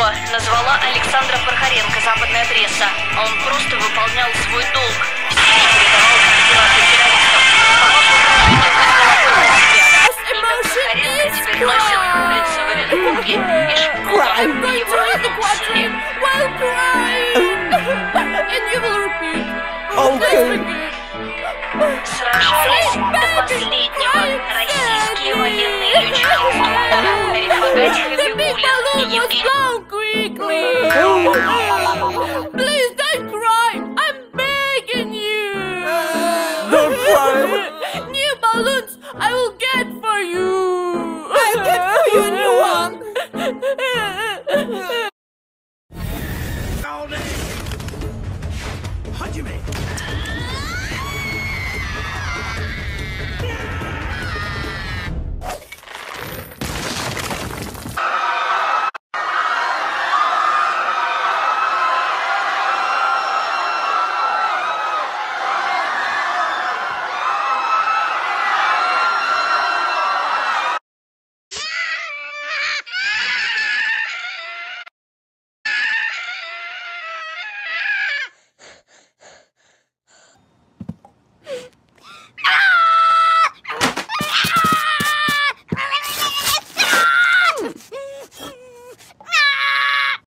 Группа назвала Александра Прохоренко, западная пресса, а он просто выполнял свой долг. В сети передавал координаты террористов. Похоже, управление вызвало на себя. Имя Прохоренко теперь носит улица Валенкуги и школа в его родном селе. Сражались до последнего российские военные летчики. Рифагат Хабибуллин и Евгений...